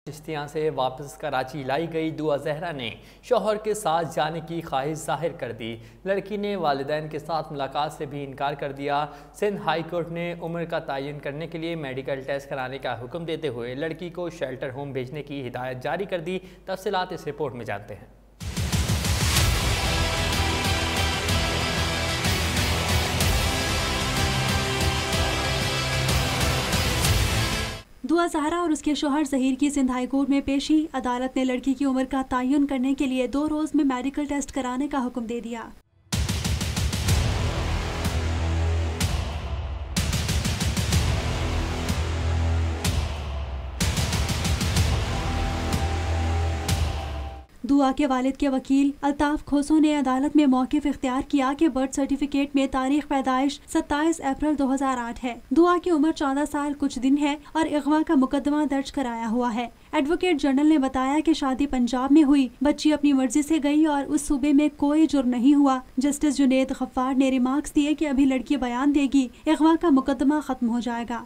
चिश्तियाँ से वापस कराची लाई गई दुआ जहरा ने शौहर के साथ जाने की ख्वाहिश जाहिर कर दी। लड़की ने वालिदैन के साथ मुलाकात से भी इनकार कर दिया। सिंध हाई कोर्ट ने उम्र का तयन करने के लिए मेडिकल टेस्ट कराने का हुक्म देते हुए लड़की को शेल्टर होम भेजने की हिदायत जारी कर दी। तफसीलात इस रिपोर्ट में जानते हैं। दुआ ज़हरा और उसके शौहर ज़हीर की सिंध हाई कोर्ट में पेशी। अदालत ने लड़की की उम्र का तयन करने के लिए 2 रोज़ में मेडिकल टेस्ट कराने का हुक्म दे दिया। दुआ के वालिद के वकील अल्ताफ खोसो ने अदालत में मौक़िफ़ इख्तियार किया कि बर्थ सर्टिफिकेट में तारीख पैदाइश 27 अप्रैल 2008 है। दुआ की उम्र 14 साल कुछ दिन है और अगवा का मुकदमा दर्ज कराया हुआ है। एडवोकेट जनरल ने बताया कि शादी पंजाब में हुई, बच्ची अपनी मर्जी से गई और उस सूबे में कोई जुर्म नहीं हुआ। जस्टिस जुनेद गफ्फार ने रिमार्क्स दिए कि अभी लड़की बयान देगी, अगवा का मुकदमा खत्म हो जाएगा।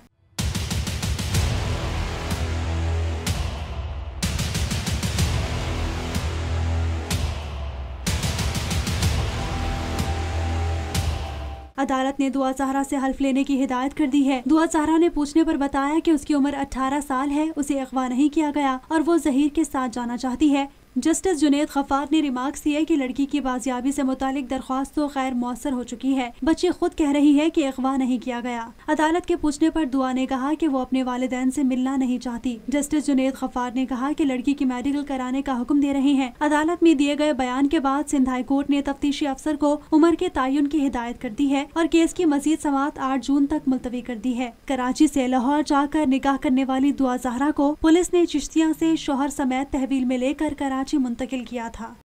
अदालत ने दुआ ज़हरा से हल्फ लेने की हिदायत कर दी है। दुआ ज़हरा ने पूछने पर बताया कि उसकी उम्र 18 साल है, उसे अगवा नहीं किया गया और वो ज़हीर के साथ जाना चाहती है। जस्टिस जुनेद गफ्फार ने रिमार्क्स दिए कि लड़की की बाजियाबी से मुतालिक दरख्वास्त तो गैर मौसर हो चुकी है। बच्ची खुद कह रही है कि अगवा नहीं किया गया। अदालत के पूछने पर दुआ ने कहा कि वो अपने वालिदैन से मिलना नहीं चाहती। जस्टिस जुनेद गफ्फार ने कहा कि लड़की की मेडिकल कराने का हुक्म दे रहे हैं। अदालत में दिए गए बयान के बाद सिंध हाई कोर्ट ने तफ्तीशी अफसर को उम्र के तयन की हिदायत कर दी है और केस की मजीद समाअत 8 जून तक मुलतवी कर दी है। कराची से लाहौर जाकर निकाह करने वाली दुआ ज़हरा को पुलिस ने चिश्तियाँ से शौहर समेत तहवील में लेकर कराची मुंतकिल किया था।